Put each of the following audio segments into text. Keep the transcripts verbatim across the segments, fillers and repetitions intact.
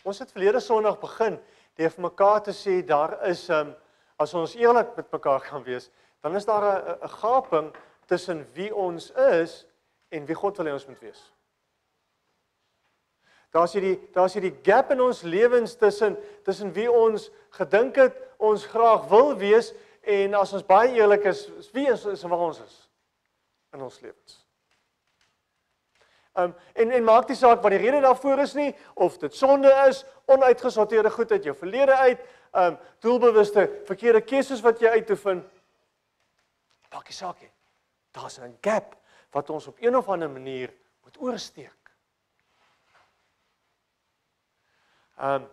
Ons het verlede Sondag begin deur vir mekaar te sê daar is um, as ons eerlik met mekaar kan wees, dan is daar 'n 'n gaping tussen wie ons is en wie God wil hê ons moet wees. Daar's hierdie daar's hierdie gap in ons lewens tussen tussen wie ons gedink het ons graag wil wees en as ons baie eerlik is, wie is, is waar ons is in ons lewens. Um, en, en maak die saak wat die rede daarvoor is nie, of dit sonde is, onuitgesorteerde goed uit jou verlede uit, um, doelbewuste verkeerde keuses wat jy uitoefen, maak die saak nie. Daar's 'n gap wat ons op een of ander manier moet oorsteek. Um,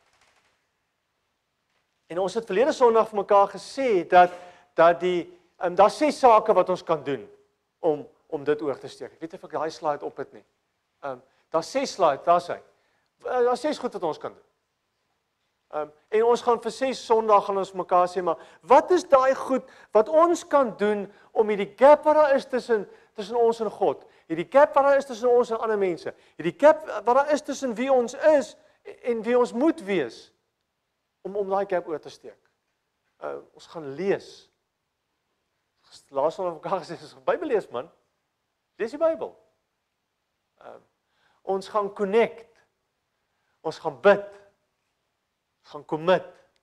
en ons het verlede Sondag vir mekaar gesê dat dat die um, daar's ses sake wat ons kan doen om om dit oor te steek. Ek weet of ek daai slide op het nie. Um, daar's ses slide, daar's hy. Daar's ses goed wat ons kan doen. Um, en ons gaan vir ses Sondag gaan ons mekaar sê, maar wat is daai goed wat ons kan doen om hierdie gap wat daar is tussen tussen ons en God, hierdie gap wat daar is tussen ons en ander mense, hierdie gap wat daar is tussen wie ons is en wie ons moet wees om om daai gap oor te steek. Uh, ons gaan lees. Laas ons mekaar gesê, ons gaan Bybel lees, man. Lees die Bybel. Um, ons gaan connect. Ons gaan bid. Ons gaan commit.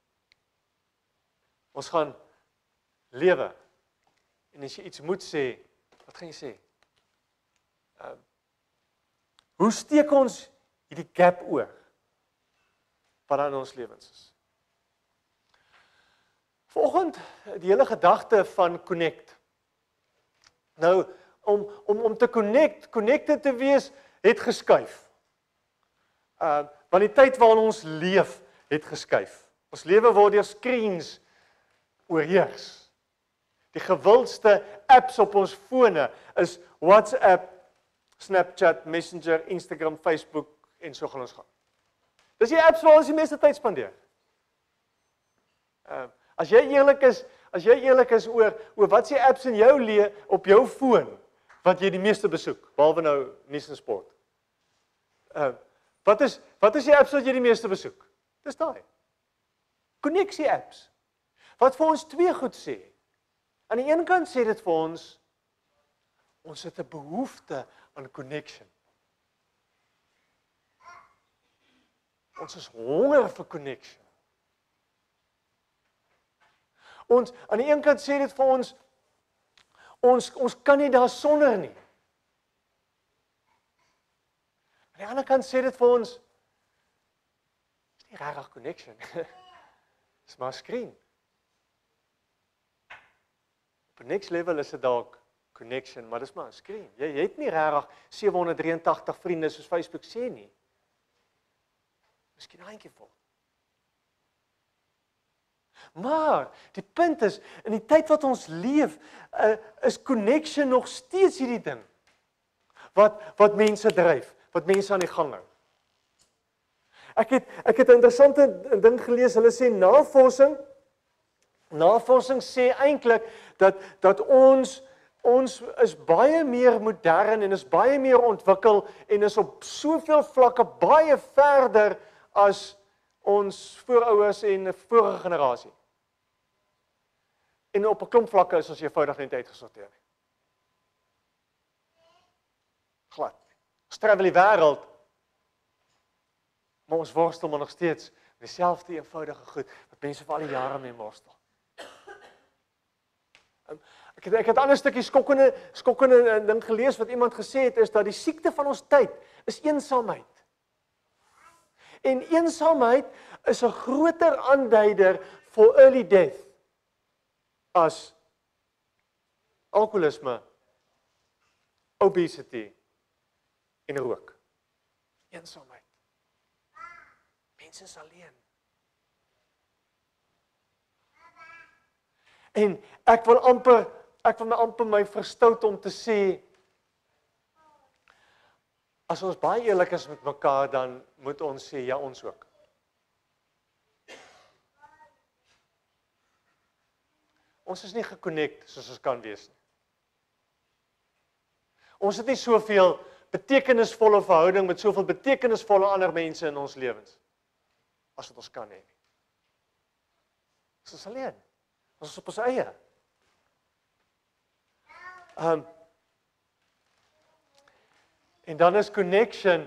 Ons gaan lewe. En as jy iets moet sê, wat gaan jy sê? Um, hoe steek ons hierdie gap oor wat daar in ons lewens is? Vanoggend die hele gedagte van connect. Nou, om om om te connect, connected te wees, het geskuif. Uh, want die tyd waarin ons leef, het geskuif. Ons lewe word deur screens oorheers. Die gewildste apps op ons fone is WhatsApp, Snapchat, Messenger, Instagram, Facebook en so gaan ons gaan. Dis die apps waar ons die meeste tyd spandeer. Uh, as jy eerlik is, as jy eerlik is oor oor wat se apps in jou lewe op jou foon wat jy die meeste besoek, behalwe nou nuus en sport. Uh, wat is wat is die apps wat jy die meeste besoek? Dis daai. Konneksie apps. Wat vir ons twee goed sê. Aan die een kant sê dit vir ons ons het 'n behoefte aan connection. Ons is honger vir connection. Ons aan die een kant sê dit vir ons ons ons kan nie daar sonder nie. Aan die ander kant sê dit vir ons is nie regtig connection. Dis maar 'n skerm. Op 'n next level is dit dalk connection, maar dis maar 'n skerm. Jy, jy het nie regtig sewe honderd drie en agtig vriende soos Facebook sê nie. Miskien eentjie vol. Maar die punt is, in die tyd wat ons leef, uh, is connection nog steeds hierdie ding wat wat mense dryf, wat mense aan die gang hou. Ek het ek het 'n interessante ding gelees. Hulle sê navorsing navorsing sê eintlik dat dat ons ons is baie meer modern en is baie meer ontwikkel en is op soveel vlakke baie verder as ons voorouers en 'n vorige generasie. En op 'n klomp vlakke is ons eenvoudig net uitgesorteer nie. Glad. Ons travel die wêreld, maar ons worstel maar nog steeds met dieselfde eenvoudige goed wat mense vir al die jare mee worstel. Ek het ek het 'n ander stukkie skokkende skokkende ding gelees wat iemand gesê het is dat die siekte van ons tyd is eensaamheid. En eensaamheid is 'n groter aanduider vir early death as alkoholisme, obesity en rook. Eensaamheid. Mense is alleen. En ek wil amper ek wil my amper my verstout om te sê as ons baie eerlik is met mekaar, dan moet ons sê, ja, ons ook. Ons is nie geconnect soos ons kan wees nie. Ons het nie soveel betekenisvolle verhouding met soveel betekenisvolle ander mense in ons lewens. as wat ons kan hê nie. Ons is alleen. Ons is op ons eie. Um, en dan is connection,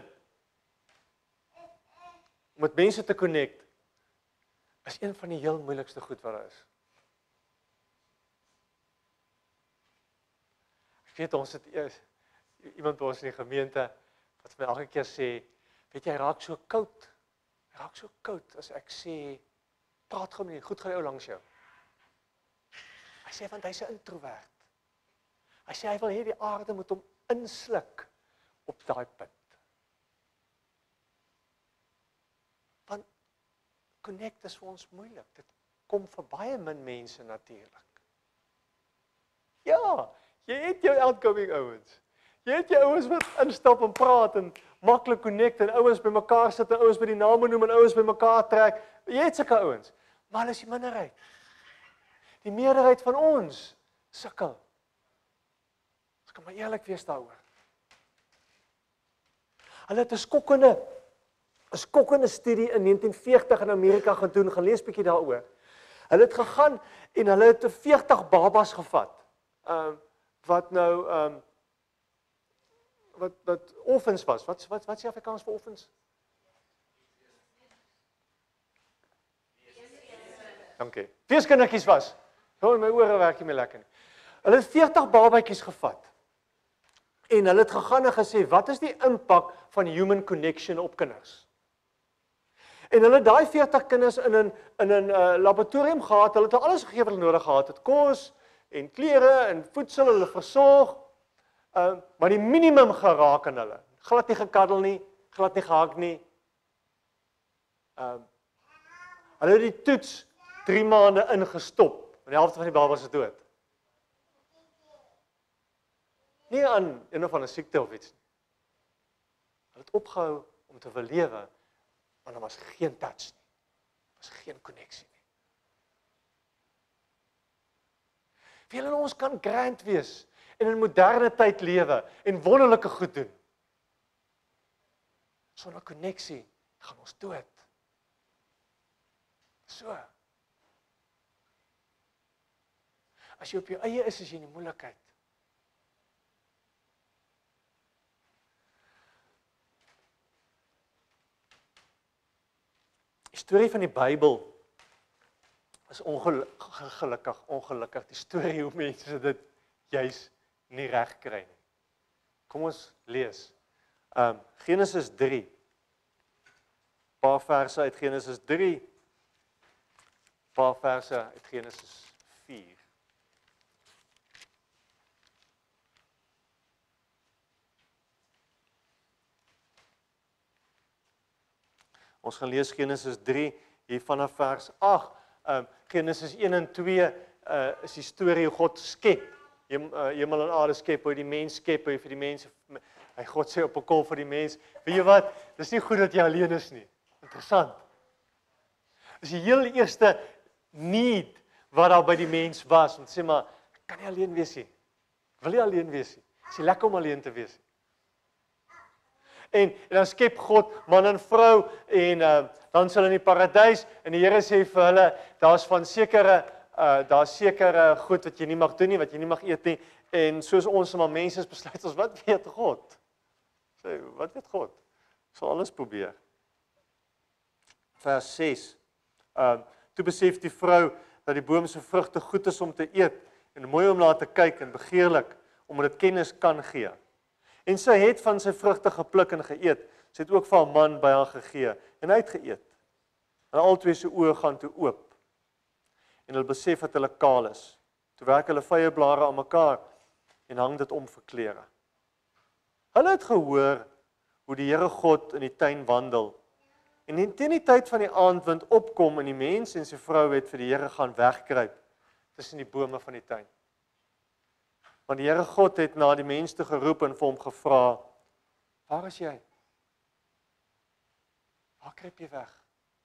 om met mense te connect, is een van die heel moeilikste goed wat daar is. Ek weet, ons het eers, iemand by ons in die gemeente, wat my elke keer sê, weet jy, hy raak so koud, hy raak so koud, as ek sê, praat gou met nie, goed gaan jou langs jou. Hy sê, want hy is 'n introvert. Hy sê, hy wil hê die aarde moet hom insluk op daai punt. Want connect is vir ons moeilik. Dit kom vir baie min mense natuurlik. Ja, jy het jou outgoing ouens. Jy het jou ouens wat instap en praat en maklik connect en ouens by mekaar sit en ouens by die name noem en ouens by mekaar trek. Jy het sulke ouens. Maar hulle is die minderheid. Die meerderheid van ons sukkel. Ons kan maar eerlik wees daaroor. Hulle het 'n skokkende 'n skokkende studie in negentien veertig in Amerika gedoen, gaan lees bietjie daaroor. Hulle het gegaan en hulle het veertig babas gevat. Um wat nou um wat wat orphans was. Wat wat wat is Afrikaans vir orphans? Dankie. Weeskindertjies was. Nou my ore werk nie meer lekker nie. Hulle het veertig babatjies gevat. En hulle het gegaan en gesê, wat is die impak van human connection op kinders? En hulle het daai veertig kinders in 'n in 'n uh, laboratorium gehad. Hulle het alles gegee wat hulle nodig gehad het, kos en klere en voedsel, hulle versorg. Uh, maar die minimum geraak aan hulle. Glad nie gekaddel nie, glad nie gehak nie. Uh, hulle het die toets drie maande ingestop. En die helfte van die babas is dood. Nie aan een of ander siekte of iets nie. Hulle het opgehou om te wil lewe, maar daar was geen touch nie. Daar was geen konneksie nie. Vele van ons kan grand wees en in moderne tyd lewe en wonderlike goed doen. Sonder konneksie gaan ons dood. So. As jy op jou eie is, is jy in die moeilikheid. Die storie van die Bybel is ongelukkig, ongelukkig. Die storie hoe mense dit juis nie reg kry nie. Kom ons lees. Um, Genesis drie. 'n Paar verse uit Genesis drie. 'n Paar verse uit Genesis vier. Ons gaan lees Genesis drie, hier vanaf vers agt. Um, Genesis een en twee uh, is die storie hoe God skep. Hemel en aarde skep, hoe die mens skep, hoe vir die mense, hy God sê op 'n kol vir die mens, weet jy wat, dis nie goed dat jy alleen is nie. Interessant. Dis die heel eerste need wat daar by die mens was, om te sê maar, ek kan nie alleen wees nie. Ek wil nie alleen wees nie. Dit is nie lekker om alleen te wees nie. En, en dan skep God man en vrou en uh, dan sal in die paradys en die Here sê vir hulle, daar's van sekere uh, daar's sekere goed wat jy nie mag doen nie, wat jy nie mag eet nie. En soos ons maar mense is besluit ons, wat weet God? Sê, wat weet God? Ek sal alles probeer. Vers ses. Uh, toe besef die vrou dat die boom se vrugte goed is om te eet en mooi om na te kyk en begeerlik omdat dit kennis kan gee. En sy het van sy vrugte gepluk en geëet. Sy het ook vir haar man by haar gegee en hy het geëet. En albei se oë gaan toe oop. En hulle besef dat hulle kaal is. Toe werk hulle vye blare aan mekaar en hang dit om vir klere. Hulle het gehoor hoe die Here God in die tuin wandel. En teen die tyd van die aandwind opkom en die mens en sy vrou het vir die Here gaan wegkruip tussen die bome van die tuin. Want die Here God het na die mens toe geroep en vir hom gevra, waar is jy? Waar kruip jy weg?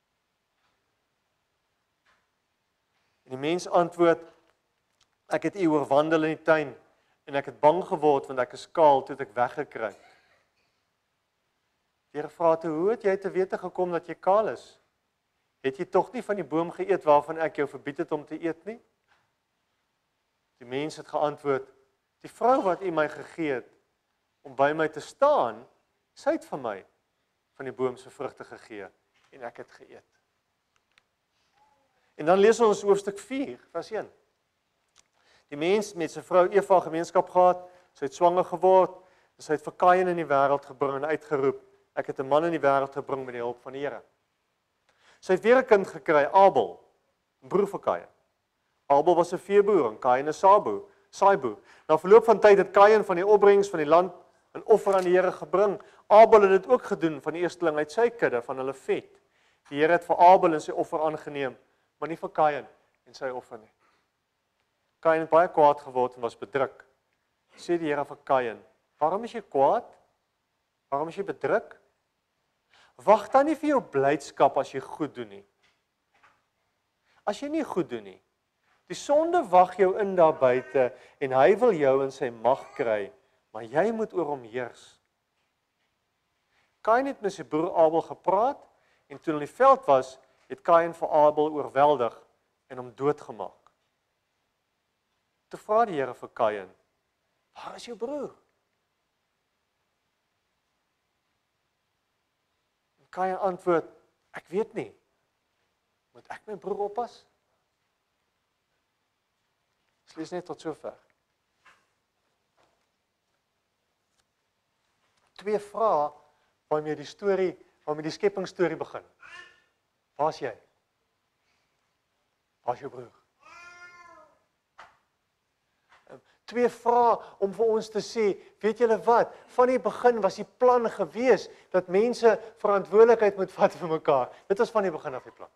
En die mens antwoord, ek het u oorwandel in die tuin en ek het bang geword want ek is kaal toe ek weggekruip. Die Here vra toe, hoe het jy te wete gekom dat jy kaal is? het jy tog nie van die boom geëet waarvan ek jou verbied het om te eet nie? Die mens het geantwoord, die vrou wat u my gegee het, om by my te staan, sy het van my, van die boom se vrugte gegee, en ek het geëet. En dan lees ons hoofstuk vier, vers een. Die mens met sy vrou Eva gemeenskap gehad, sy het swanger geword, en sy het vir Kain in die wêreld gebring en uitgeroep, ek het 'n man in die wêreld gebring met die hulp van die Here. Sy het weer 'n kind gekry, Abel, broer van Kain. Abel was 'n veeboer en Kain 'n saaiboer, saaiboer. Na verloop van tyd het Kain van die opbrengs van die land 'n offer aan die Here gebring. Abel het dit ook gedoen van die eersteling uit sy kudde van hulle vet. Die Here het vir Abel en sy offer aangeneem, maar nie vir Kain en sy offer nie. Kain het baie kwaad geword en was bedruk. Sê die Here vir Kain, waarom is jy kwaad? Waarom is jy bedruk? Wag dan nie vir jou blydskap as jy goed doen nie. As jy nie goed doen nie, die sonde wag jou in daar buite en hy wil jou in sy mag kry, maar jy moet oor hom heers. Kain het met sy broer Abel gepraat en toe hulle in die veld was, het Kain vir Abel oorweldig en hom doodgemaak. Toe vra die Here vir Kain, waar is jou broer? En Kain antwoord, ek weet nie. Moet ek my broer oppas? Ek lees net tot sover. Twee vrae waarmee die storie, waarmee die skepingsstorie begin. Waar is jy? Waar is jou broer? Twee vrae om vir ons te sê, weet julle wat? Van die begin was die plan gewees dat mense verantwoordelikheid moet vat vir mekaar. Dit was van die begin af die plan.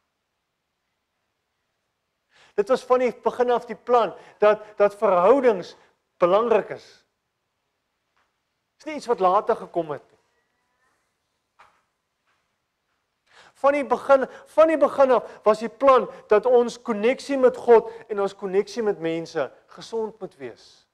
Dit was van die begin af die plan dat dat verhoudings belangrik is. Dis nie iets wat later gekom het nie. Van die begin, van die begin af was die plan dat ons koneksie met God en ons koneksie met mense gesond moet wees.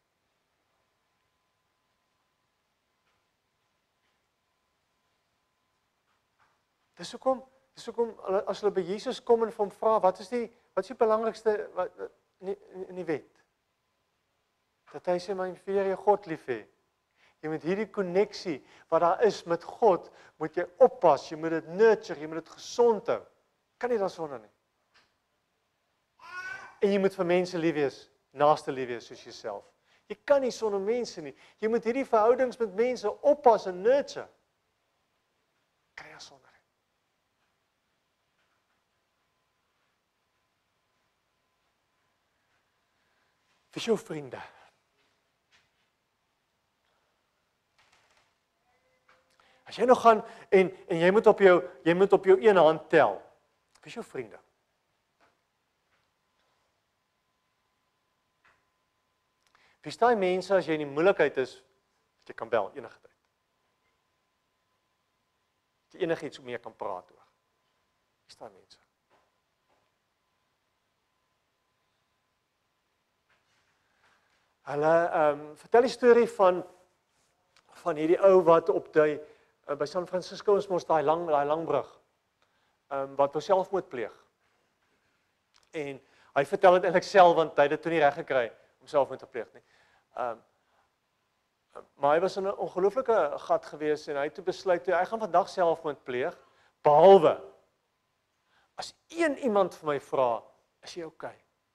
Dis hoekom, dis hoekom as hulle by Jesus kom en vir hom vra, wat is die wat is die belangrikste wat in die, in die wet? Dat hy sê, my vir jy God lief hê. Jy moet hierdie koneksie wat daar is met God, moet jy oppas, jy moet dit nurture, jy moet dit gesond hou. Kan nie daarsonder nie. En jy moet vir mense lief wees, naaste lief wees soos jouself. Jy kan nie sonder mense nie. Jy moet hierdie verhoudings met mense oppas en nurture. Kan nie daarsonder nie. Vir jou vriende. As jy nog gaan en en jy moet op jou jy moet op jou een hand tel. Wie is jou vriende? Wie is daai mense as jy in die moeilikheid is, dat jy kan bel enige tyd. Dat jy enigiets mee kan praat oor. Wie is daai mense? Hulle ehm um, vertel die storie van van hierdie ou wat op die uh, by San Francisco ons mos daai lang daai lang brug. Ehm um, wat wou selfmoord pleeg. En hy vertel dit eintlik self want hy het dit toe nie reg gekry om selfmoord te pleeg nie. Ehm um, maar hy was in 'n ongelooflike gat gewees en hy het toe besluit hy gaan vandag selfmoord pleeg behalwe as een iemand vir my vra, is jy okay?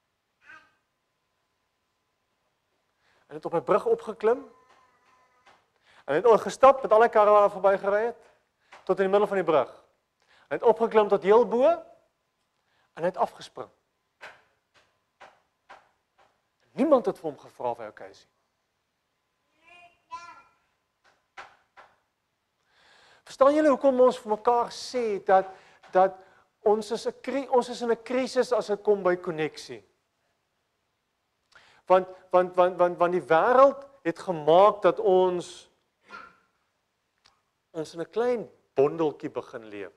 En het op 'n brug opgeklim. En het al gestap met al die karre wat verby gery het tot in die middel van die brug. Hy het opgeklim tot heel bo en hy het afgespring. Niemand het vir hom gevra of hy okay is. Verstaan julle hoekom ons vir mekaar sê dat dat ons is 'n ons is in 'n krisis as dit kom by koneksie? Want want want want want die wêreld het gemaak dat ons ons in 'n klein bondeltjie begin lewe.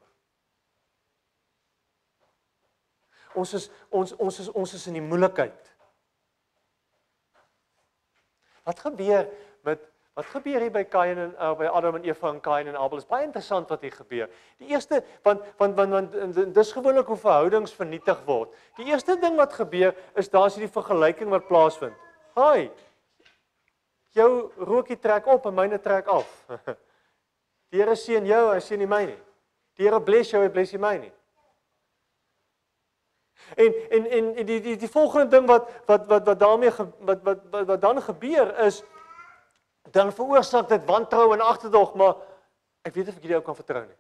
Ons is ons ons is ons is in die moeilikheid. Wat gebeur met Wat gebeur hier by Kain en uh, by Adam en Eva en Kain en Abel? Is baie interessant wat hier gebeur. Die eerste want want want, want dis gewoonlik hoe verhoudings vernietig word. Die eerste ding wat gebeur is daar's hierdie vergelyking wat plaasvind. Haai. Jou rookie trek op en myne trek af. Die Here seën jou, hy seën nie my nie. Die Here bless jou, hy bless nie my nie. En en en die die die volgende ding wat wat wat wat daarmee ge, wat, wat wat wat dan gebeur is dan veroorsaak dit wantrou en agterdog, maar ek weet of ek hierdie ou kan vertrou nie.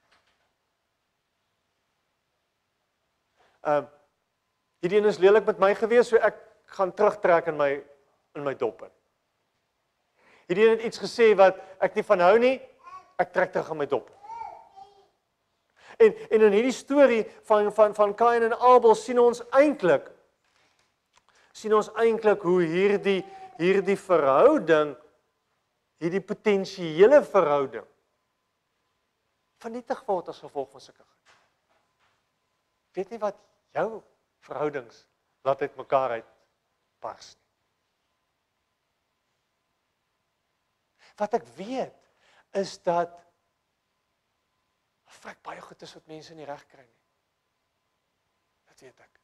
Ehm um, hierdie een is lelik met my gewees, so ek gaan terugtrek in my in my dop in. Hierdie een het iets gesê wat ek nie van hou nie, ek trek terug in my dop. En en in hierdie storie van van van Kain en Abel sien ons eintlik sien ons eintlik hoe hierdie hierdie verhouding hierdie potensiële verhouding vernietig word as gevolg van sulke goed. Weet nie wat jou verhoudings laat uit mekaar uit pas nie. Wat ek weet is dat vrek baie goed is wat mense nie reg kry nie. Dat weet ek.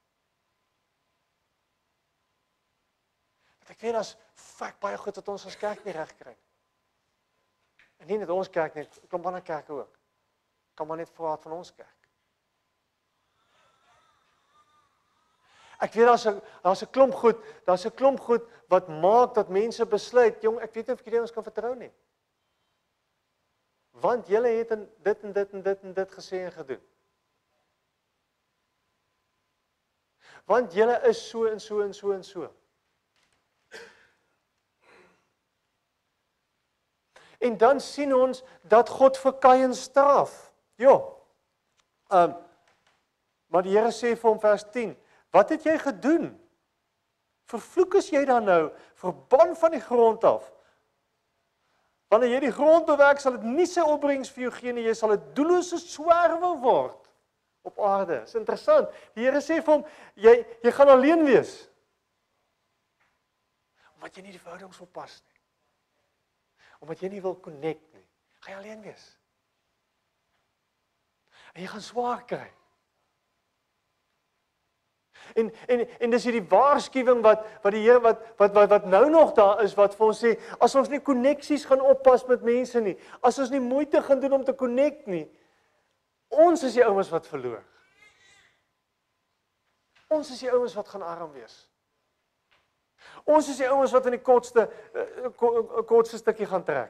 Wat ek weet is vrek baie goed wat ons as kerk nie reg kry nie. En nie net ons kerk nie, klomp ander kerke ook. Kan maar net praat van ons kerk. Ek weet daar's 'n daar's 'n klomp goed, daar's 'n klomp goed wat maak dat mense besluit, jong, ek weet nie of ek hierdie ons kan vertrou nie. Want julle het in dit en dit en dit en dit gesê en gedoen. Want julle is so en so en so en so. En dan sien ons dat God vir Kain straf. Ja. Ehm um, maar die Here sê vir hom vers tien, wat het jy gedoen? Vervloek is jy dan nou, verban van die grond af. Wanneer jy die grond bewerk, sal dit nie sy opbrengs vir jou gee nie, jy sal 'n doellose swerwer word op aarde. Dis interessant. Die Here sê vir hom, jy jy gaan alleen wees. Omdat jy nie die verhoudings wil pas nie. Omdat jy nie wil connect nie. Gaan jy alleen wees. En jy gaan swaar kry. En en en dis hierdie waarskuwing wat wat die Here wat wat wat wat nou nog daar is wat vir ons sê, as ons nie koneksies gaan oppas met mense nie, as ons nie moeite gaan doen om te connect nie, ons is die ouens wat verloor. Ons is die ouens wat gaan arm wees. Ons is die ouens wat in die kortste uh, kortste stukkie gaan trek.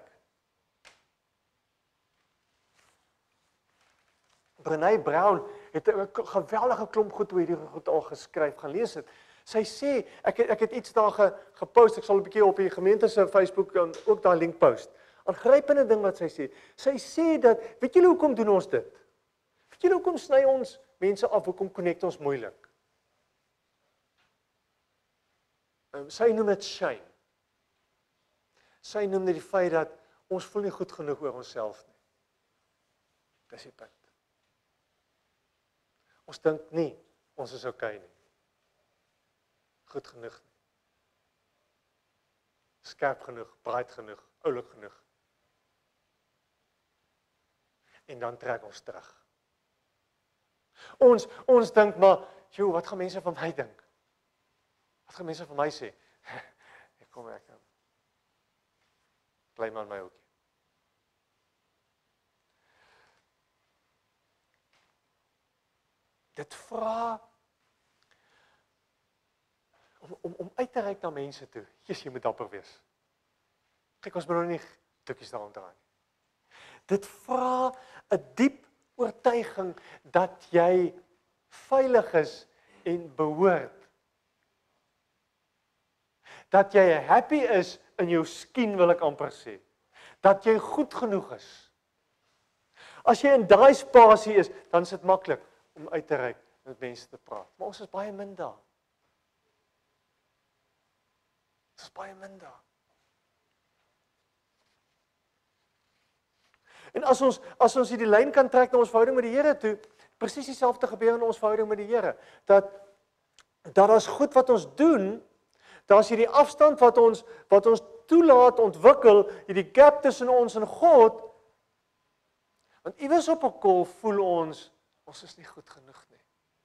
Brené Brown het 'n geweldige klomp goed oor hierdie goed al geskryf, gaan lees dit. Sy sê, ek het, ek het iets daar ge, gepost, ek sal 'n bietjie op die gemeente se Facebook en ook daai link post. Aangrypende ding wat sy sê. Sy sê dat, weet julle hoekom doen ons dit? Weet julle hoekom sny ons mense af, hoekom connect ons moeilik? Um, sy noem dit shame. Sy noem dit die feit dat ons voel nie goed genoeg oor onsself nie. Dis die punt. Ons dink nie, ons is okay nie. Goed genoeg nie. Skerp genoeg, breed genoeg, oulik genoeg. En dan trek ons terug. Ons, ons dink maar, joh, wat gaan mense van my dink? Wat gaan mense van my sê? Ek kom ek dan. Bly maar in my hoekie. Dit vra om om om uit te reik na mense toe. Jesus, jy moet dapper wees. Kyk, ons moet nou nie tikkies daaraan draai nie. Dit vra 'n diep oortuiging dat jy veilig is en behoort. Dat jy happy is in jou skien, wil ek amper sê. Dat jy goed genoeg is. As jy in daai spasie is, dan is dit maklik om uit te reik en met mense te praat. Maar ons is baie min daar. Ons is baie min daar. En as ons as ons hierdie lyn kan trek na ons verhouding met die Here toe, presies dieselfde gebeur in ons verhouding met die Here, dat dat daar's goed wat ons doen, daar's hierdie afstand wat ons wat ons toelaat ontwikkel, hierdie gap tussen ons en God. Want iewers op 'n kol voel ons, ons is nie goed genoeg nie.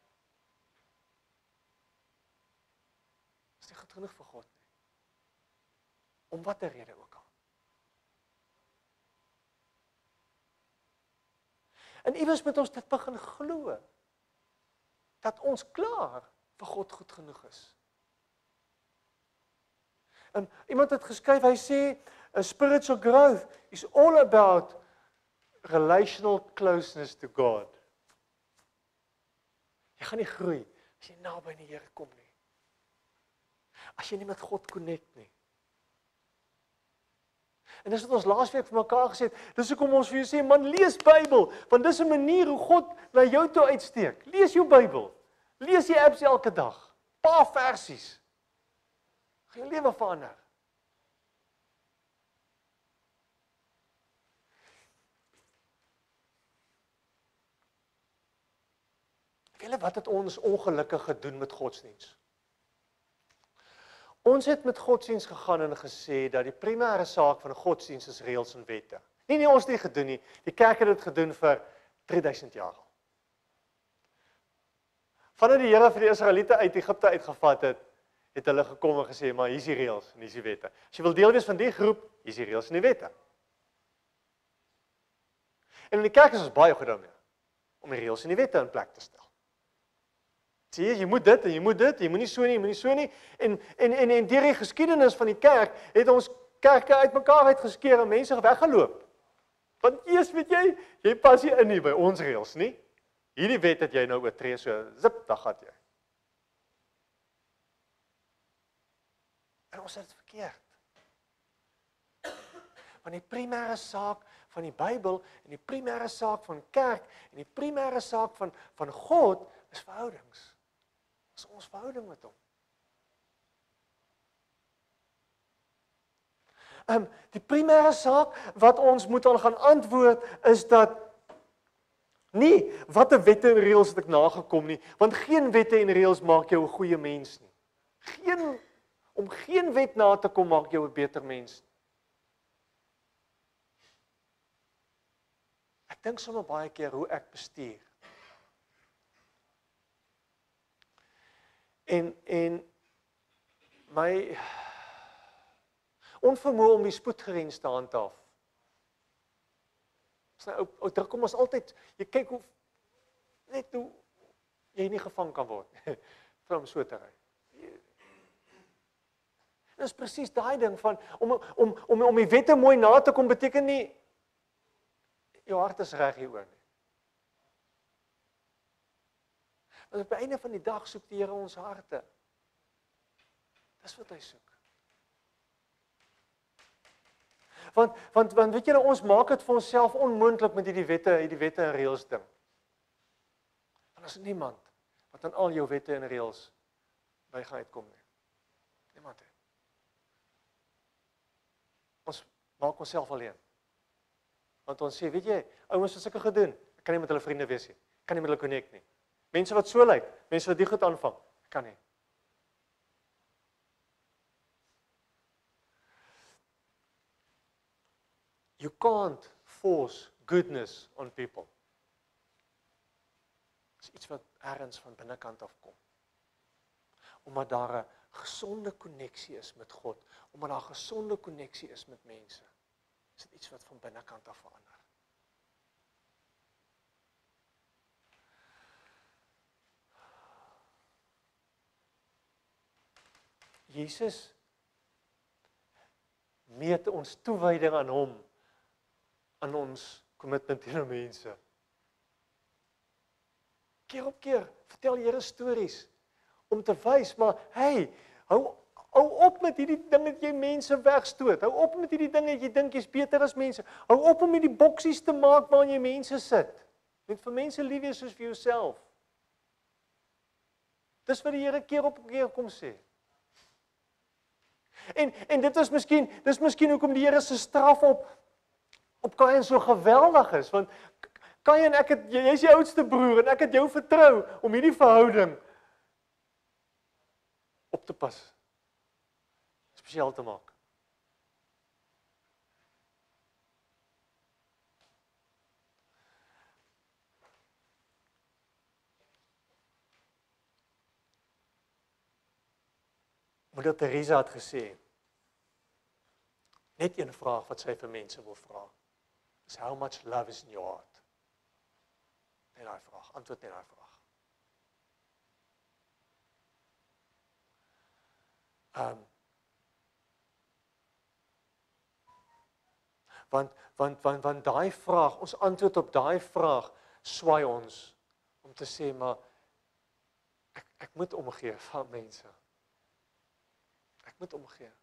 Ons is nie goed genoeg vir God nie. Om watter rede ook al. En iewers moet ons dit begin glo, dat ons klaar vir God goed genoeg is. En iemand het geskryf, hy sê, a spiritual growth is all about relational closeness to God. Jy gaan nie groei as jy naby aan die Here kom nie. As jy nie met God connect nie. En dis wat ons laasweek vir mekaar gesê het, dis hoekom ons vir jou sê, man, lees Bybel, want dis 'n manier hoe God na jou toe uitsteek. Lees jou Bybel. Lees jy apps elke dag. Paar versies. Gaan jou lewe verander. Weet wat het ons ongelukkig gedoen met godsdiens? Ons het met godsdiens gegaan en gesê dat die primêre saak van 'n godsdiens is reëls en wette. Nee nee, ons het dit gedoen nie. Die kerk het dit gedoen vir drie duisend jaar al. Vandat die Here vir die Israeliete uit Egipte uitgevat het, het hulle gekom en gesê, maar hier is die reëls en hier is die wette. As jy wil deel wees van die groep, hier is die reëls en die wette. En in die kerk is ons baie goed daarmee, om die reëls en die wette in plek te stel. Sê jy, jy moet dit en jy moet dit, jy moet nie so nie, jy moet nie so nie. En en en en deur die geskiedenis van die kerk het ons kerke uitmekaar uitgeskeer en mense weggeloop. Want eers weet jy, jy pas nie in nie by ons reëls nie. Hierdie wet het jy nou oortree, so zip, dan gaan jy. En ons het dit verkeerd. Want die primêre saak van die Bybel en die primêre saak van kerk en die primêre saak van van God is verhoudings. Dis ons verhouding met hom. Um, die primêre saak wat ons moet aan gaan antwoord is dat nie watter wette en reëls het ek nagekom nie, want geen wette en reëls maak jou 'n goeie mens nie. Geen om geen wet na te kom maak jou 'n beter mens nie. Ek dink sommer baie keer hoe ek bestuur. En en my onvermoë om die spoedgrens te handhaaf. Sy ou ou druk kom ons altyd, jy kyk hoe net hoe jy nie gevang kan word vir om so te ry. Dit is presies daai ding van om om om om die wette mooi na te kom beteken nie jou hart is reg hieroor nie. Want op die einde van die dag soek die Here ons harte. Dis wat hy soek. Want want want weet julle, ons maak dit vir onsself onmoontlik met hierdie wette, hierdie wette en reëls ding. Want as niemand wat aan al jou wette en reëls by gaan uitkom nie. Niemand het. Ons maak onsself alleen. Want ons sê, weet jy, ouens wat sulke gedoen, ek kan nie met hulle vriende wees nie. Ek kan nie met hulle connect nie. Mense wat so lyk, mense wat die goed aanvang, ek kan nie. You can't force goodness on people. Dit is iets wat ergens van binnekant af kom. Omdat daar 'n gesonde koneksie is met God, omdat daar 'n gesonde koneksie is met mense. Is dit iets wat van binnekant af verander. Jesus meet ons toewyding aan hom, aan ons kommitment teenoor mense. Keer op keer vertel die Here stories om te wys, maar hey, hou hou op met hierdie ding dat jy mense wegstoot. Hou op met hierdie ding dat jy dink jy's beter as mense. Hou op om hierdie boksies te maak waarin jy mense sit. Net vir mense lief wees soos vir jouself. Dis wat die Here keer op keer kom sê. En en dit is miskien, dis miskien hoekom die Here se straf op op Kain so geweldig is, want Kain, ek het jy's die oudste broer en ek het jou vertrou om hierdie verhouding op te pas. Spesiaal te maak. Moeder Teresa het gesê, net een vraag wat sy vir mense wil vra, is how much love is in your heart? Net daai vraag, antwoord net daai vraag. Um, want, want, want, want daai vraag, ons antwoord op daai vraag, swaai ons, om te sê, maar, ek, ek moet omgee van mense. Ek moet omgee.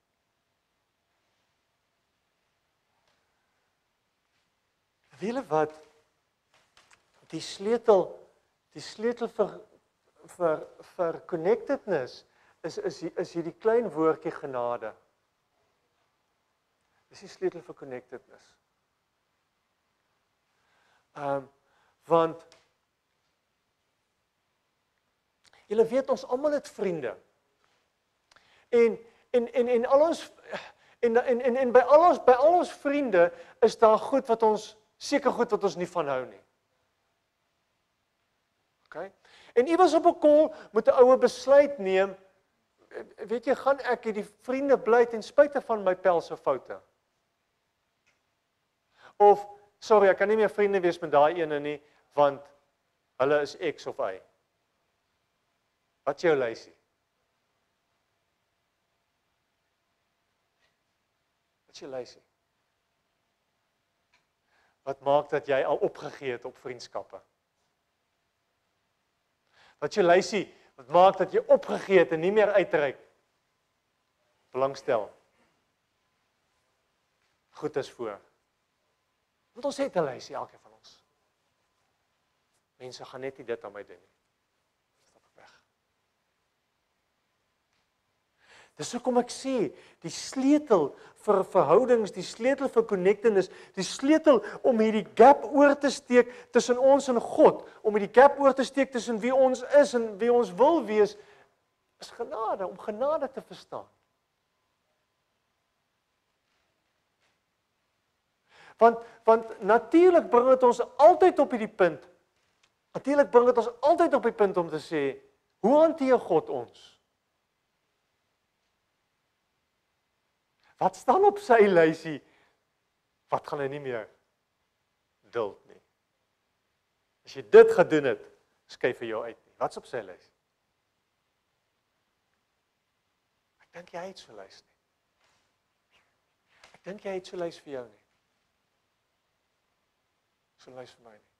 Weet julle wat, die sleutel, die sleutel vir, vir, vir connectedness, is, is, is hierdie klein woordjie genade. Dis die sleutel vir connectedness. Um, want, julle weet ons almal het vriende. En, en, en, en al ons, en, en, en, en by al ons, by al ons vriende, is daar goed wat ons, seker goed wat ons nie van hou nie. Okay? En iewers op 'n call, moet 'n oue besluit neem, weet jy, gaan ek hierdie vriende bly ten spyte van my pelse foute? Of, sorry, ek kan nie meer vriende wees met daai ene nie, want hulle is X of Y. Wat is jou lysie? Wat is jou lysie? Wat maak dat jy al opgegee het op vriendskappe? Wat is jou lysie? Wat maak dat jy opgegee het en nie meer uitreik? Belangstel. Goed is voor. Want ons het 'n lysie, elkeen van ons. Mense gaan net nie dit aan my doen nie. Stap ek weg. Dis hoekom ek sê, die sleutel vir verhoudings, die sleutel vir connectedness, die sleutel om hierdie gap oor te steek tussen ons en God, om hierdie gap oor te steek tussen wie ons is en wie ons wil wees, is genade, om genade te verstaan. Want, want natuurlik bring dit ons altyd op hierdie punt, natuurlik bring dit ons altyd op die punt om te sê, hoe hanteer God ons? Wat staan op sy lysie? Wat gaan hy nie meer duld nie? As jy dit gedoen het, skuif vir jou uit nie. Wat's op sy lys? Ek dink jy het so lys nie. Ek dink jy het so lys vir jou nie. So lys vir my nie.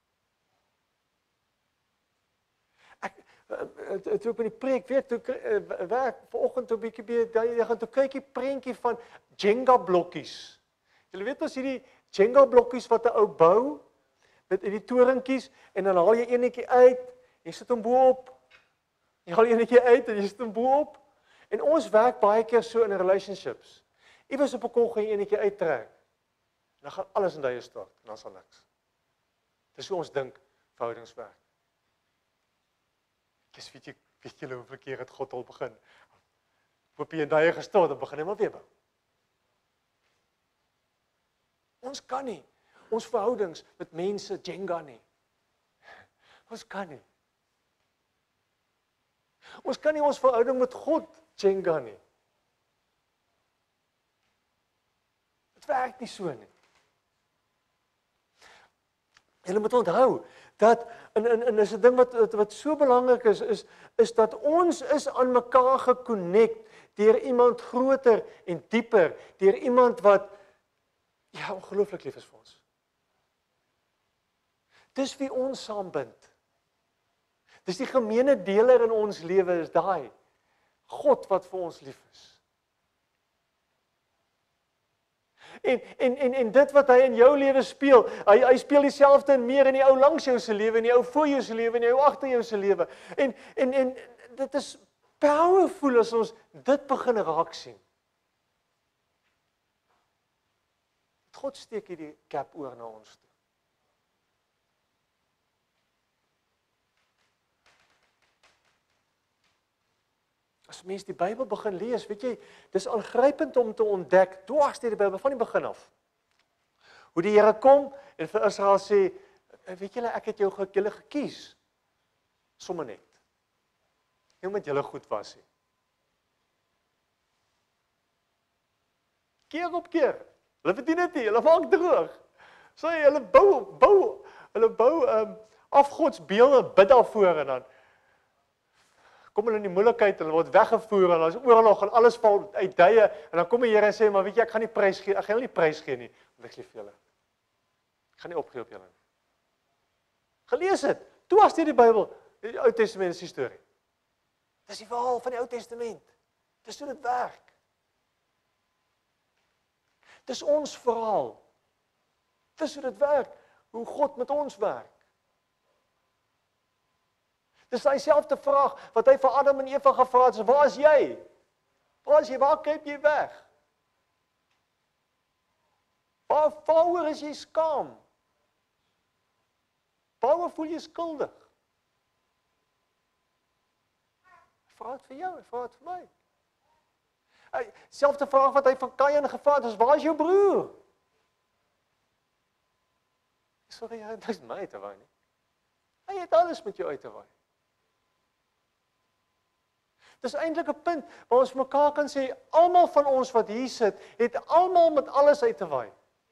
Ek toe ek met die preek weet, toe werk vanoggend 'n bietjie by jy gaan toe kykie prentjie van Jenga blokkies. Julle weet ons hierdie Jenga blokkies wat 'n ou bou met in die torentjies en dan haal jy eenetjie uit, jy sit hom bo-op. Jy haal eenetjie uit en jy sit hom bo-op. En ons werk baie keer so in relationships. Iewers op 'n kol gaan jy eenetjie uittrek. En dan gaan alles in duie stort en dan is daar niks. Dis hoe ons dink verhoudings werk. Dis weet jy, weet julle hoeveel keer het God al begin. Op jy in daai gestort, dan begin hy maar weer bou. Ons kan nie, ons verhoudings met mense Jenga nie. Ons kan nie. Ons kan nie ons verhouding met God Jenga nie. Dit werk nie so nie. Julle moet onthou, dat, en, en, en is 'n ding wat, wat so belangrik is, is, is dat ons is aan mekaar geconnect deur iemand groter en dieper, deur iemand wat, ja, ongelooflik lief is vir ons. Dis wie ons saambind. Dis die gemeene deler in ons lewe is daai, God wat vir ons lief is. En, en, en, en dit wat hy in jou lewe speel, hy, hy speel dieselfde en meer in die ou langs jou se lewe, in die ou voor jou se lewe, in die ou agter jou se lewe. En, en, en dit is powerful as ons dit begin raak sien. God steek hierdie gap oor na ons toe. As mens die Bybel begin lees, weet jy, dis aangrypend om te ontdek, dwars deur die Bybel, van die begin af. Hoe die Here kom en vir Israel sê, weet julle, ek het jou julle gekies. Somme net. Nie omdat julle goed was nie. Keer op keer. Hulle verdien dit nie, hulle maak droog. So hulle bou bou hulle bou um, afgodsbeelde, bid daarvoor en dan kom hulle in die moeilikheid, hulle word weggevoer en dan is oorlog en alles val uit duie en dan kom die Here en sê, maar weet jy, ek gaan nie prys gee, ek gaan nie prys gee nie, want ek lief julle. Ek gaan nie opgee op julle nie. Gelees het, toe was dit die Bybel, die Ou Testament is die storie. Dis die verhaal van die Ou Testament. Dis hoe dit werk. Dis ons verhaal. Dis hoe dit werk, hoe God met ons werk. Dis hy selfde vraag wat hy vir Adam en Eva gevra het, waar is jy? Waar is jy? Waar kruip jy weg? Waar waaroor is jy skaam? Waaroor voel jy skuldig? Hy vra dit vir jou, hy vra dit vir my. Hy, selfde vraag wat hy van Kain gevra het, is waar is jou broer? Sorry, hy het my uit te waai nie. Hy het alles met jou uit te waai. Dis eintlik 'n punt waar ons mekaar kan sê, almal van ons wat hier sit, het almal met alles uit te waai.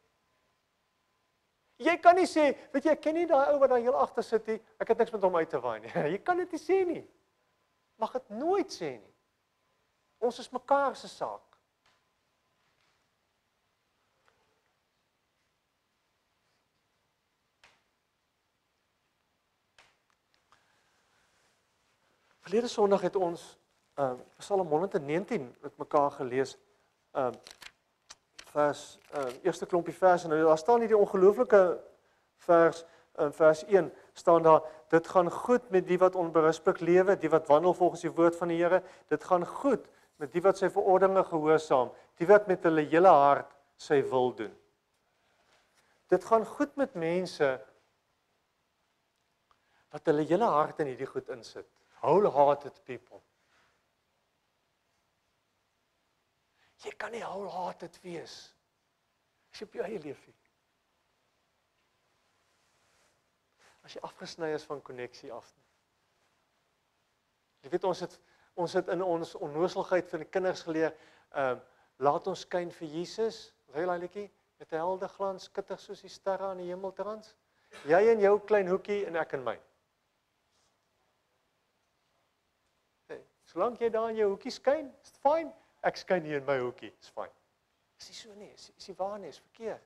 Jy kan nie sê, weet jy, ek ken nie daai ou wat daar heel agter sit nie, ek het niks met hom uit te waai nie. Jy kan dit nie sê nie. Mag dit nooit sê nie. Ons is mekaar se saak. Verlede Sondag het ons um, Psalm honderdnegentien met mekaar gelees, um, vers, um, eerste klompie vers, en daar staan hier die ongelooflike vers, um, vers een, staan daar, dit gaan goed met die wat onberispelik lewe, die wat wandel volgens die woord van die Here, dit gaan goed met die wat sy verordeninge gehoorsaam, die wat met hulle hele hart sy wil doen. Dit gaan goed met mense wat hulle hele hart in hierdie goed insit. Wholehearted people. Jy kan nie wholehearted wees as jy op jou eie leef nie. As jy afgesny is van koneksie af. Jy weet, ons het, ons het in ons onnooselheid van die kinders geleer, um, laat ons skyn vir Jesus, wil jy liedjie, met 'n helder glans, skittig soos die sterre aan die hemeltrans. Jy in jou klein hoekie en ek in my. Solank jy daar in jou hoekie skyn, is dit fyn. Ek skyn hier in my hoekie, is fyn. Is nie so nie, is, is nie waar nie, is verkeerd.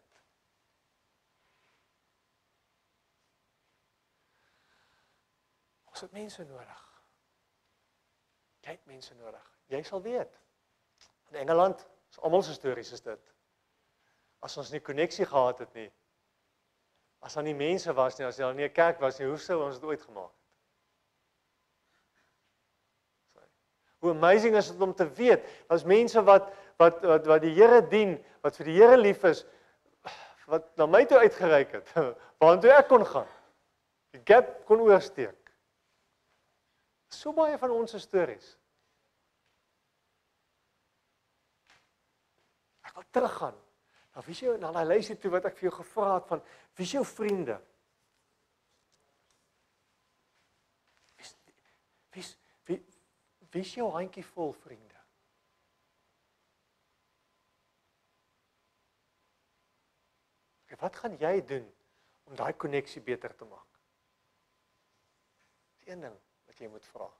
Ons het mense nodig. Jy het mense nodig. Jy sal weet. In Engeland, is almal se stories is dit. As ons nie koneksie gehad het nie, as daar nie mense was nie, as daar nie 'n kerk was nie, hoe sou ons dit ooit gemaak? Hoe amazing is dit om te weet, as mense wat, wat, wat, wat die Here dien, wat vir die Here lief is, wat na my toe uitgereik het, waartoe ek kon gaan, die gap kon oorsteek. So baie van ons stories. Ek wil teruggaan, nou wie is jou, na die lysie toe wat ek vir jou gevra het van, wie is jou vriende? Wie is, wie is, wie, Wie is jou handjie vol vriende? Okay, wat gaan jy doen om daai koneksie beter te maak? Dis een ding wat jy moet vra.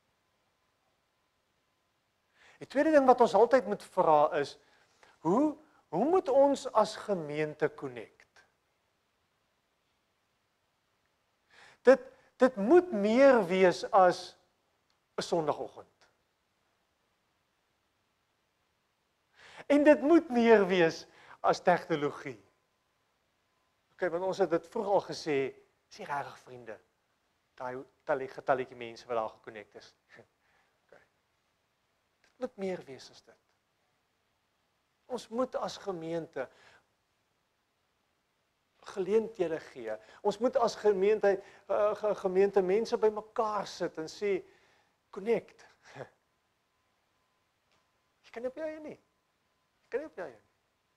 Die tweede ding wat ons altyd moet vra is, hoe, hoe moet ons as gemeente connect? Dit, dit moet meer wees as 'n Sondagoggend. En dit moet meer wees as tegnologie. Ok, want ons het dit vroeg al gesê, is nie regtig vriende, daai getalletjie mense wat daar geconnect is. Okay. Dit moet meer wees as dit. Ons moet as gemeente geleenthede gee. Ons moet as gemeente, uh, gemeente mense by mekaar sit en sê, connect. Jy kan nie op jou eie nie. Jy kan nie op jou eie nie.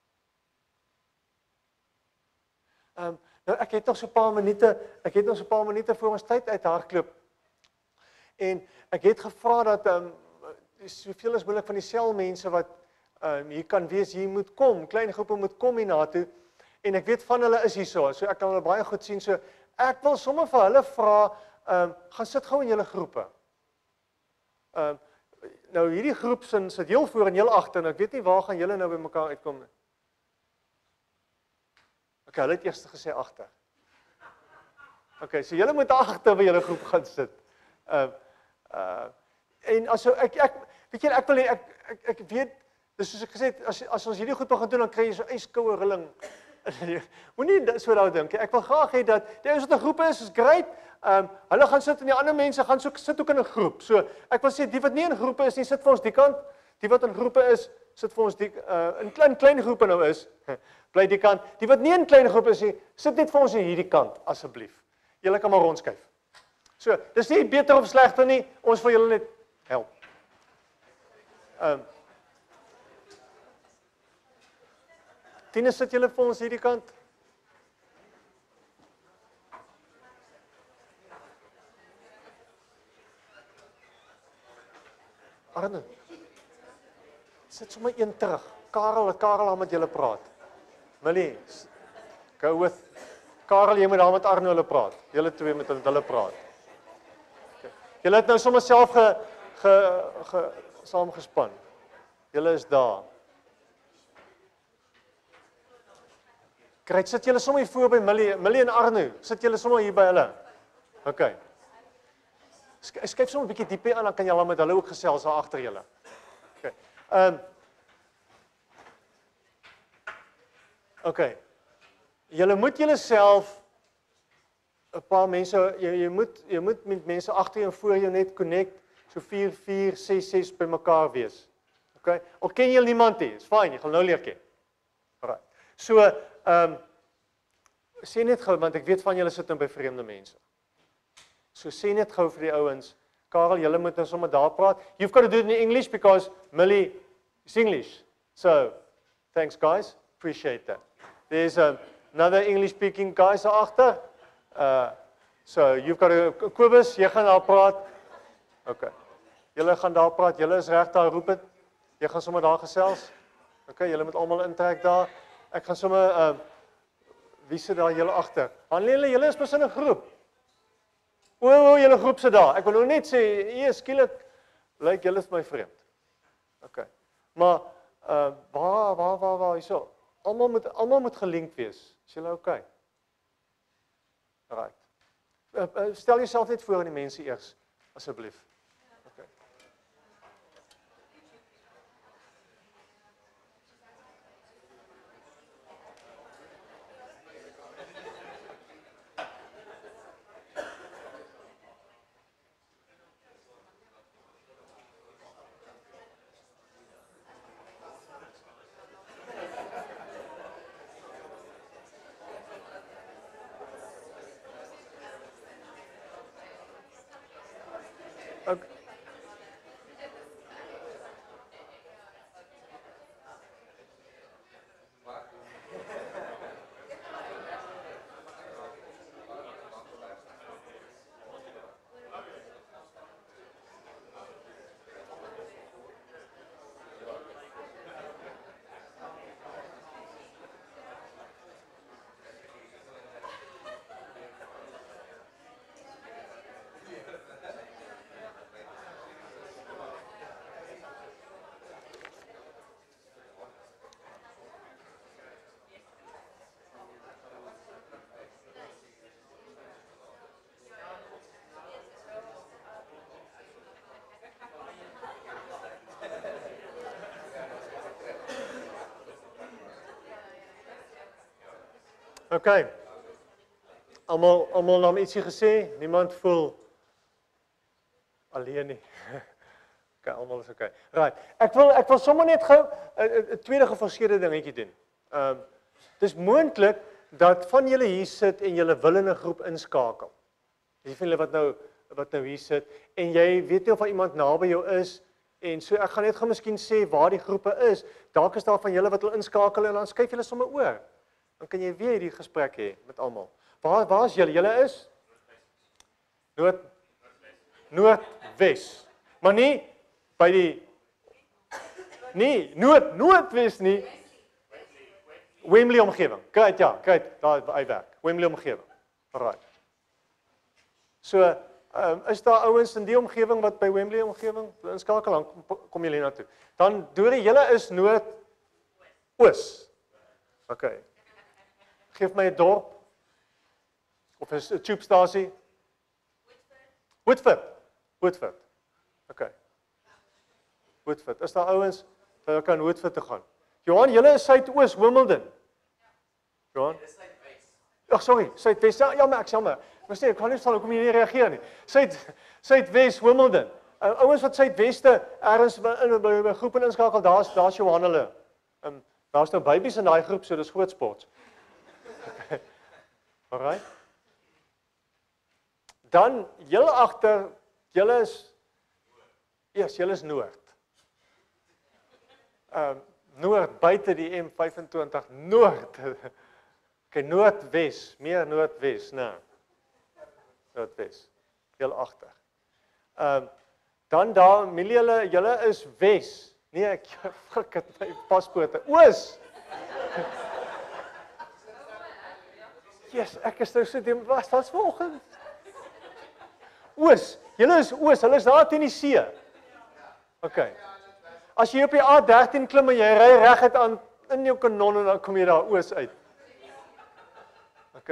Um, nou ek het nog so 'n paar minute, ek het nog so 'n paar minute voor ons tyd uit hardloop. En ek het gevra dat um, soveel as moontlik van die selmense wat um, hier kan wees, hier moet kom, klein groepe moet kom hiernatoe, en ek weet van hulle is hier so, so ek kan hulle baie goed sien, so ek wil sommer vir hulle vra, um, gaan sit gou in julle groepe. Um, nou hierdie groep sin sit heel voor en heel agter, en ek weet nie waar gaan julle nou by mekaar uitkom nie. Ok, hulle het eers gesê agter. Ok, so julle moet agter by julle groep gaan sit. Uh, uh, en as ek, ek, weet jy, ek wil ek, ek, ek weet, dus soos ek gesê het, as, as ons hierdie goed wil gaan doen, dan kry jy so yskoue rilling. Moenie so daar dink. Ek wil graag hê dat die ouens wat 'n groep is, is great. Um, hulle gaan sit en die ander mense gaan so sit ook in 'n groep. So ek wil sê die wat nie in groepe is nie, sit vir ons die kant. Die wat in groepe is, sit vir ons die uh, in klein klein groepe nou is, bly die kant. Die wat nie in klein groepe is nie, sit net vir ons hier hierdie kant asseblief. Julle kan maar rondskuif. So, dis nie beter of slegter nie, ons wil julle net help. Um, Tine, sit julle vir ons hierdie kant? Arne, sit sommer een terug. Karel, Karel gaan met julle praat. Millie, go with. Karel, jy moet daar met Arno hulle praat. Julle twee moet met hulle praat. Okay. Julle het nou sommer self ge, ge, ge, saamgespan. Julle is daar. Kry, sit julle sommer hier voor by Millie, Millie en Arno. Sit julle sommer hier by hulle. OK. Skryf sommer 'n bietjie diepie aan, dan kan julle met hulle ook gesels daar agter julle. OK. Ehm um, OK. Julle moet julleself 'n paar mense jy, jy moet jy moet met mense agter jou en voor jou net connect, so vier vier ses ses by mekaar wees. OK? Al ken jy niemand nie, is fyn, jy gaan nou leer ken. Alraai. So, ehm um, sê net gou want ek weet van julle sit nou by vreemde mense. So sê net gou vir die ouens, Karel, julle moet nou sommer daar praat. You've got to do it in English because Millie is English. So, thanks guys, appreciate that. There's um, another English speaking guys agter. Uh so you've got to Kobus, jy gaan daar praat. Okay. Julle gaan daar praat. Julle is reg daar, roep dit. Jy gaan sommer daar gesels. Okay, julle moet almal intrek daar. Ek gaan sommer uh wie sit daar julle agter? Hanlele, julle is mos in 'n groep. O, o, julle groep sit daar. Ek wil nou net sê, hier skielik lyk julle is my vreemd. Okay. Maar uh waar waar waar waar hierso? Almal moet almal moet gelink wees. Is julle okay? Right. Uh, uh, stel jouself net voor aan die mense eers asseblief. Okay. Okay. Okay. Almal almal nou ietsie gesê, niemand voel alleen nie. Okay, almal is okay. Right. Ek wil ek wil sommer net gou 'n tweede geforseerde dingetjie doen. Ehm um, dis moontlik dat van julle hier sit en julle wil in 'n groep inskakel. Dis van julle wat nou wat nou hier sit en jy weet nie of daar iemand naby jou is en so ek gaan net gou miskien sê waar die groepe is. Dalk is daar van julle wat wil inskakel en dan skuif julle sommer oor. Dan kan jy weer hierdie gesprek hê met almal. Waar waar is julle? Julle is Noord Noordwes. Maar nie by die Nee, Noord, Noordwes nie. Wembley omgewing. Kyk ja, kyk, daar hy werk. Wembley omgewing. Alraai. So, um, is daar ouens in die omgewing wat by Wembley omgewing inskakel, dan kom, kom julle na toe. Dan deur die hele is Noord Oos. OK. Geef my 'n dorp of 'n tubestasie. Woodford. Woodford. OK. Woodford. Is daar ouens wat kan Woodford toe gaan? Johan, julle is Suidoos Wimbledon. Johan? Dis Suidwes. Ag sorry, Suidwes. Ja, maar ek jammer. Mos nee, ek kan nie sal hoekom jy nie reageer nie. Suid Suidwes Wimbledon. Uh, ouens wat Suidweste ergens in 'n groep inskakel, daar's daar's Johan hulle. Um, daar's nou babies in daai groep, so dis groot sport. Okay. Alright. Dan julle agter, julle is Ja, yes, julle is Noord. Ehm um, Noord buite die M vyf en twintig Noord. Okay, Noordwes, meer Noordwes, nee. Noordwes. Heel agter. Ehm um, dan daar, Milie, julle julle is Wes. Nee, ek frik dit my paspoorte. Oos. Yes, ek is nou so die was wat's vanoggend. Oos. Julle is Oos, hulle is daar teen die see. OK. As jy op die A dertien klim en jy ry reguit aan in jou kanon en dan kom jy daar Oos uit. OK.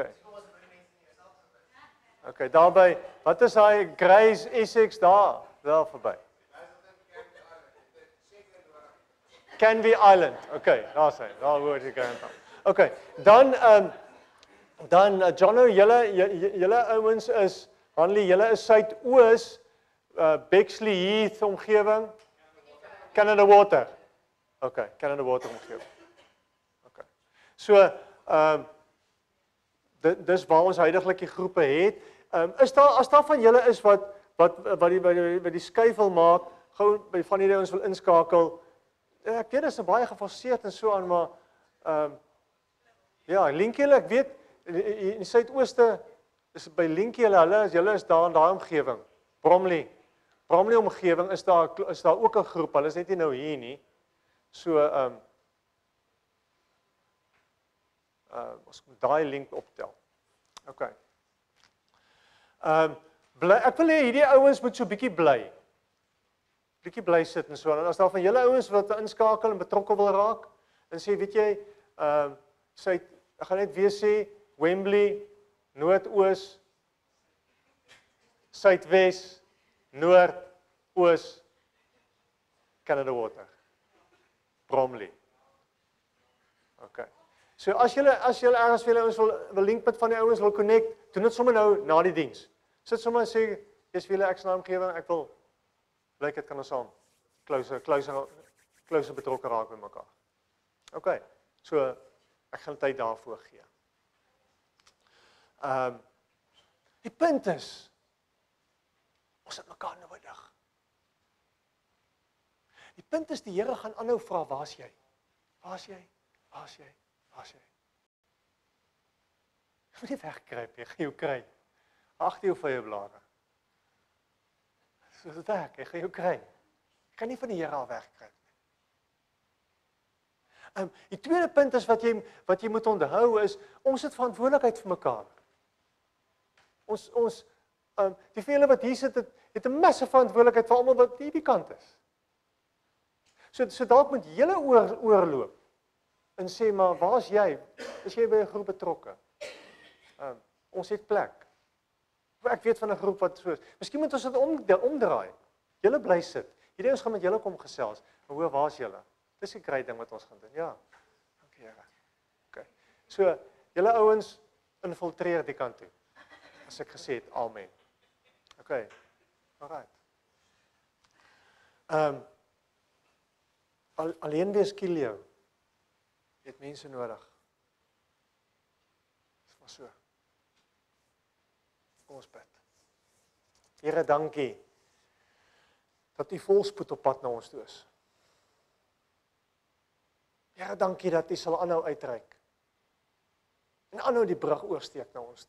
OK, daarby, wat is daai Grays Essex daar? Daar verby. Canvey Island. OK, daar sien. Daar hoor jy gaan. OK, dan ehm um, dan uh, Jono, julle julle ouens is Hanlie, julle is Suidoos, uh, Bexley Heath omgewing. Canada Water. OK, Canada Water omgewing. OK. So, ehm um, dis waar ons huidigelik die groepe het. Ehm um, is daar as daar van julle is wat wat wat die wat die, wat die skuif wil maak, gou by van hierdie ouens wil inskakel. Ek weet dit is baie geforseerd en so aan, maar ehm um, ja, Linkie, ek weet in die Suidooste is by Linkie hulle, hulle is julle is daar in daai omgewing. Bromley. Bromley omgewing is daar is daar ook 'n groep. Hulle is net nie nou hier nie. So ehm um, uh ons moet daai link optel. OK. Ehm um, bly ek wil hê hierdie ouens moet so bietjie bly. Bietjie bly sit en so. En as daar van julle ouens wat inskakel en betrokke wil raak en sê, weet jy, ehm uh, sê ek gaan net weer sê Wembley, Noordoos, Suidwes, Noord, Oos, Canada Water. Bromley. OK. So as julle as julle ergens vir julle ouens wil wil link met van die ouens wil connect, doen dit sommer nou na die diens. Sit sommer en sê, jy's vir julle ek se naamgewing, ek wil blyk dit kan ons saam closer closer closer betrokke raak by mekaar. OK. So ek gaan tyd daarvoor gee. Ehm um, die punt is ons het mekaar nodig. Die punt is die Here gaan aanhou vra, waar's jy? Waar's jy? Waar's jy? Waar's jy? Jy moet nie wegkruip, jy gaan jou kry. Agter jou vye blare. So dit werk, jy gaan jou kry. Jy kan nie van die Here al wegkruip nie. Ehm um, die tweede punt is wat jy wat jy moet onthou is ons het verantwoordelikheid vir mekaar. Ons ons ehm um, die vele wat hier sit het, het 'n massive verantwoordelikheid vir almal wat hierdie kant is. So so dalk moet jy hulle oor oorloop en sê maar waar's jy? Is jy by 'n groep betrokke? Ehm um, ons het plek. Ek weet van 'n groep wat so is. Miskien moet ons dit om omdraai. Julle bly sit. Hierdie ons gaan met julle kom gesels. Maar hoor, waar's julle? Dis 'n groot ding wat ons gaan doen. Ja. Dankie Here. OK. So, julle ouens infiltreer die kant toe. As ek gesê het, amen. OK. Alright. Ehm um, al, alleen wees kill jou. Jy het mense nodig. Dis maar so. Kom ons bid. Here, dankie dat U volspoed op pad na ons toe is. Here, dankie dat U sal aanhou uitreik. En aanhou die brug oorsteek na ons toe.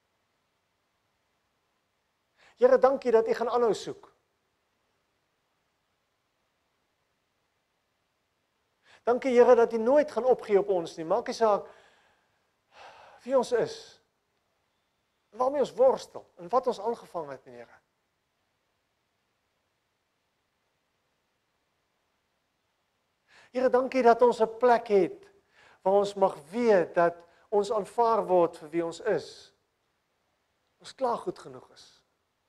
Here, dankie dat U gaan aanhou soek. Dankie Here dat U nooit gaan opgee op ons nie. Maak nie saak wie ons is, waarmee ons worstel, en wat ons aangevang het, Here. Here, dankie dat ons 'n plek het, waar ons mag weet dat ons aanvaar word vir wie ons is. Ons klaar goed genoeg is.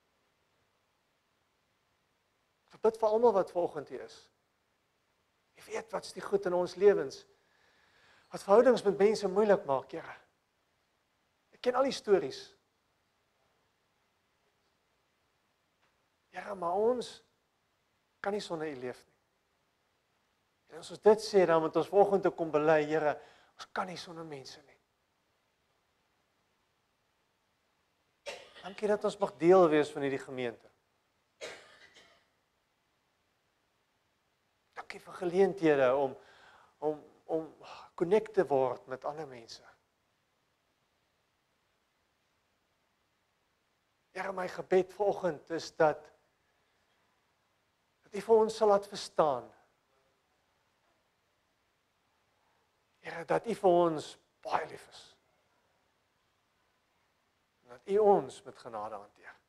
Ek bid vir almal wat vanoggend hier is. Jy weet wat's die goed in ons lewens, wat verhoudings met mense moeilik maak, Here. Ek ken al die stories. Here, maar ons kan nie sonder U leef nie. En as ons dit sê, dan moet ons volgende kom bely, Here, ons kan nie sonder mense nie. Dankie dat ons mag deel wees van hierdie gemeente. Dankie vir geleenthede om om om connect te word met ander mense. Here, my gebed vanoggend is dat dat U vir ons sal laat verstaan. Here, dat U vir ons baie lief is. Dat U ons met genade hanteer.